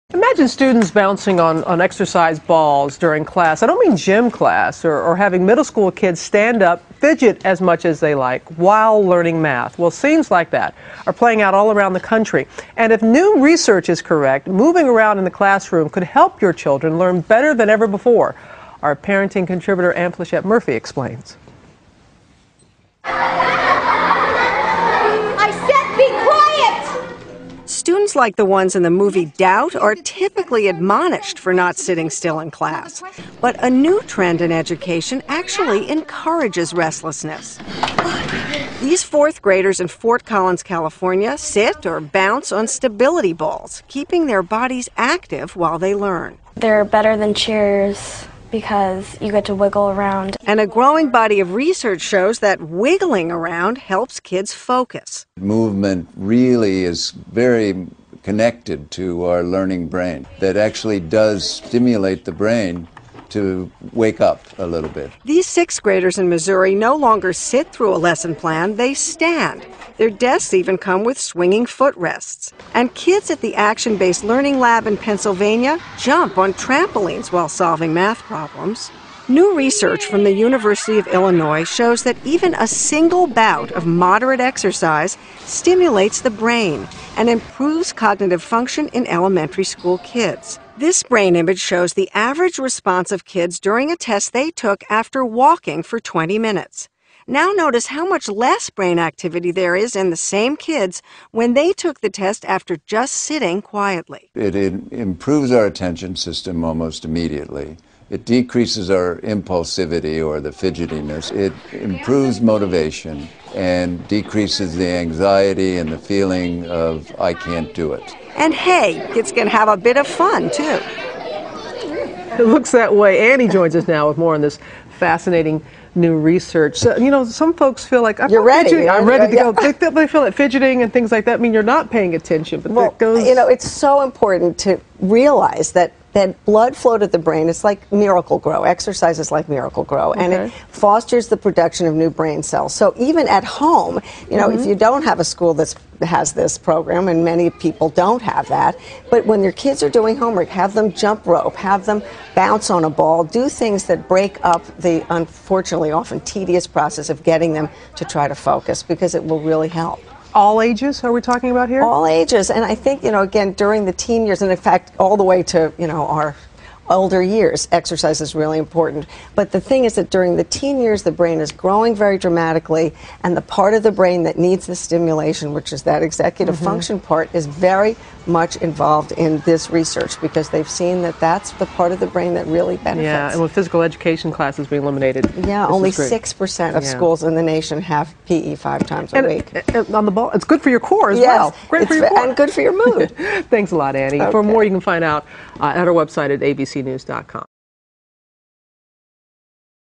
Imagine students bouncing on exercise balls during class. I don't mean gym class, or having middle school kids stand up, fidget as much as they like while learning math. Well, scenes like that are playing out all around the country. And if new research is correct, moving around in the classroom could help your children learn better than ever before. Our parenting contributor, Ann Flechette Murphy, explains. Students like the ones in the movie Doubt are typically admonished for not sitting still in class. But a new trend in education actually encourages restlessness. These fourth graders in Fort Collins, California, sit or bounce on stability balls, keeping their bodies active while they learn. They're better than chairs because you get to wiggle around. And a growing body of research shows that wiggling around helps kids focus. Movement really is very connected to our learning brain. That actually does stimulate the brain to wake up a little bit. These sixth graders in Missouri no longer sit through a lesson plan, they stand. Their desks even come with swinging footrests. And kids at the Action-Based Learning Lab in Pennsylvania jump on trampolines while solving math problems. New research from the University of Illinois shows that even a single bout of moderate exercise stimulates the brain and improves cognitive function in elementary school kids. This brain image shows the average response of kids during a test they took after walking for 20 minutes. Now notice how much less brain activity there is in the same kids when they took the test after just sitting quietly. It improves our attention system almost immediately. It decreases our impulsivity or the fidgetiness. It improves motivation and decreases the anxiety and the feeling of I can't do it. And hey, kids can have a bit of fun too. It looks that way. Annie joins us now with more on this fascinating new research. So, you know, some folks feel like You're ready. I'm ready to go. They feel that fidgeting and things like that mean you're not paying attention. But well, that goes. You know, it's so important to realize that blood flow to the brain is like Miracle-Gro. Exercise is like Miracle-Gro, and it fosters the production of new brain cells. So even at home, you know, if you don't have a school that has this program, and many people don't have that, but when your kids are doing homework, have them jump rope, have them bounce on a ball, do things that break up the, unfortunately, often tedious process of getting them to try to focus, because it will really help. All ages are we talking about here? All ages, and I think, you know, again, during the teen years, and in fact, all the way to, you know, our older years, exercise is really important. But the thing is that during the teen years, the brain is growing very dramatically, and the part of the brain that needs the stimulation, which is that executive function part, is very much involved in this research, because they've seen that that's the part of the brain that really benefits. Yeah, and with physical education classes being eliminated. Yeah, only 6% of schools in the nation have PE 5 times a week. And on the ball, it's good for your core as well. Great for your core. And good for your mood. Thanks a lot, Annie. Okay. For more, you can find out at our website at abcnews.com.